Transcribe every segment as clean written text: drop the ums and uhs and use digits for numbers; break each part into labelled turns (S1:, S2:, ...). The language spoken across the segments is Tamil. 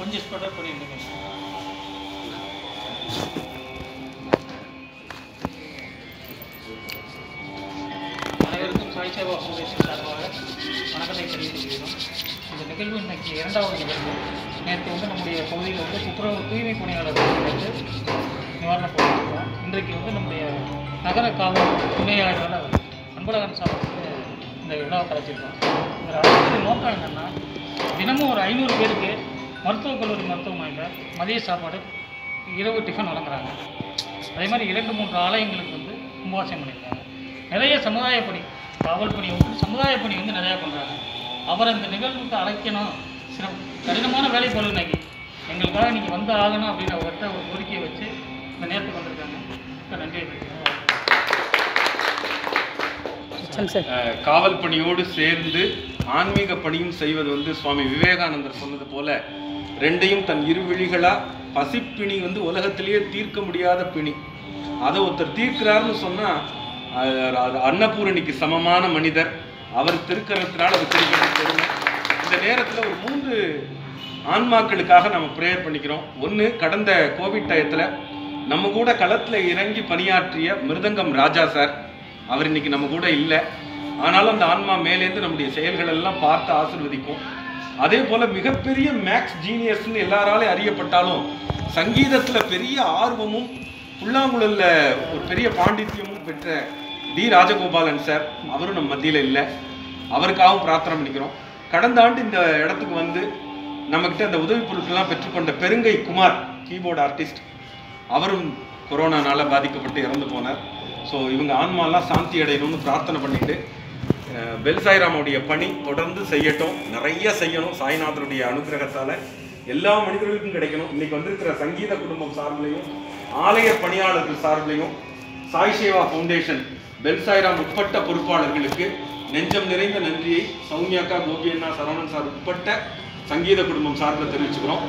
S1: கொஞ்சம் ஸ்ப்ரெட் பண்ணியிருந்தீங்க. அனைவருக்கும் சாய் சேவா ஃபவுண்டேஷன் சார்பாக வணக்கத்தை தெரிவித்துக்கிறோம். இந்த நிகழ்வு இன்னைக்கு இரண்டாவது நிகழ்வு. நேற்று வந்து நம்முடைய பகுதியில் வந்து துப்புரவு தூய்மை பணியாளர்களுக்கு வந்து நிவாரணம் கொடுத்துருக்கோம். இன்றைக்கு வந்து நம்முடைய நகர காவல் துணையாளரால் அன்பழகன் சார் வந்து இந்த விழாவை கலைச்சிருக்கோம். இதில் அடுத்த நோக்கம் என்னென்னா, தினமும் ஒரு 500 பேருக்கு மருத்துவக் கல்லூரி மருத்துவமனையில் மதிய சாப்பாடு, இரவு டிஃபன் வழங்குறாங்க. அதே மாதிரி 2-3 ஆலயங்களுக்கு வந்து கும்பாபிஷேகம் பண்ணியிருக்காங்க. நிறைய சமுதாய பணி, காவல் பணி வந்து சமுதாய பணி வந்து நிறையா பண்ணுறாங்க. அவரை இந்த நிகழ்வுக்கு அழைக்கணும், சில கடினமான வேலை போல இன்னைக்கு எங்களுக்காக நீங்கள் வந்து ஆகணும் அப்படின்னு அவர்கிட்ட ஒரு கோரிக்கையை வச்சு இந்த நேரத்துக்கு வந்திருக்காங்க. நன்றி.
S2: காவல் பணியோடு சேர்ந்து ஆன்மீக பணியும் செய்வது வந்து சுவாமி விவேகானந்தர் சொன்னது போல ரெண்டையும் தன் இரு விழிகளா, பசிப்பிணி வந்து உலகத்திலேயே தீர்க்க முடியாத பிணி, அதை ஒருத்தர் தீர்க்கிறாருன்னு சொன்னால் அது அன்னபூரணிக்கு சமமான மனிதர். அவர் திருக்கிறதுனால அது திருக்கிறது பெருமை. இந்த நேரத்தில் ஒரு 3 ஆன்மாக்களுக்காக நம்ம ப்ரேயர் பண்ணிக்கிறோம். ஒன்று, கடந்த கோவிட் டயத்தில் நம்ம கூட களத்தில் இறங்கி பணியாற்றிய மிருதங்கம் ராஜா சார், அவர் இன்னைக்கு நம்ம கூட இல்லை. ஆனாலும் அந்த ஆன்மா மேலேருந்து நம்முடைய செயல்கள் எல்லாம் பார்த்து ஆசீர்வதிக்கும். அதே போல் மிகப்பெரிய மேக்ஸ் ஜீனியஸ்ன்னு எல்லாராலையும் அறியப்பட்டாலும் சங்கீதத்தில் பெரிய ஆர்வமும் புல்லாங்குழலில் ஒரு பெரிய பாண்டித்யமும் பெற்ற டி ராஜகோபாலன் சார், அவரும் நம்ம மத்தியில் இல்லை. அவருக்காகவும் பிரார்த்தனை பண்ணிக்கிறோம். கடந்த ஆண்டு இந்த இடத்துக்கு வந்து நம்மக்கிட்ட அந்த உதவி பொருட்கள்லாம் பெற்றுக்கொண்ட பெருங்கை குமார், கீபோர்டு ஆர்டிஸ்ட், அவரும் கொரோனானால் பாதிக்கப்பட்டு இறந்து போனார். ஸோ இவங்க ஆன்மாலாம் சாந்தி அடையணும்னு பிரார்த்தனை பண்ணிட்டு, பெல் சாய்ராமுடைய பணி தொடர்ந்து செய்யட்டும், நிறைய செய்யணும். சாய்நாதருடைய அனுகிரகத்தால் எல்லா மனிதர்களுக்கும் கிடைக்கணும். இன்னைக்கு வந்திருக்கிற சங்கீத குடும்பம் சார்பிலையும் ஆலய பணியாளர்கள் சார்பிலையும் சாய் சேவா ஃபவுண்டேஷன் பெல் சாய்ராம் உட்பட்ட பொறுப்பாளர்களுக்கு நெஞ்சம் நிறைந்த நன்றியை சௌமியாக்கா, கோபி அண்ணா, சரவணன் சார் உட்பட்ட சங்கீத குடும்பம் சார்பில் தெரிவிச்சுக்கிறோம்.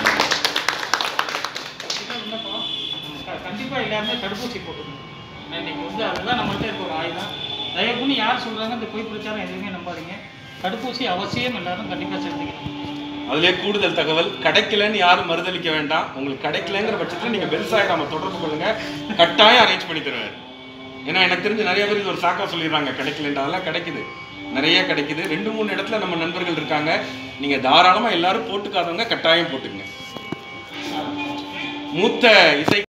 S1: கண்டிப்பாக எல்லாருமே தடுப்பூசி போட்டுக்கணும். இன்னைக்கு வந்து அதுதான் நம்மள்கிட்ட இருக்க ஒரு ஆயுதம். தயவு பண்ணி யார் சொல்கிறாங்க இந்த பொய் பிரச்சாரம் எதுவுமே நம்பாதீங்க. தடுப்பூசி அவசியம் எல்லாரும் கண்டிப்பாக செலுத்திக்கணும்.
S2: அதிலே கூடுதல் தகவல், கிடைக்கலன்னு யாரும் மறுதளிக்க வேண்டாம். உங்களுக்கு கிடைக்கலங்கிற பட்சத்தில் நீங்கள் பெல் சாய்ராம தொடர்பு கொள்ளுங்க, கட்டாயம் அரேஞ்ச் பண்ணி தருவார். ஏன்னா எனக்கு தெரிஞ்சு நிறைய பேர் இது ஒரு சாக்கா சொல்லிடுறாங்க கிடைக்கலன்ற. அதெல்லாம் கிடைக்குது, நிறைய கிடைக்குது. 2-3 இடத்துல நம்ம நண்பர்கள் இருக்காங்க. நீங்கள் தாராளமாக எல்லாரும் போட்டுக்காதவங்க கட்டாயம் போட்டுக்குங்க. மூத்த இசை